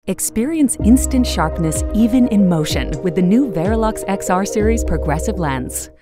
Experience instant sharpness even in motion with the new Varilux XR series progressive lens.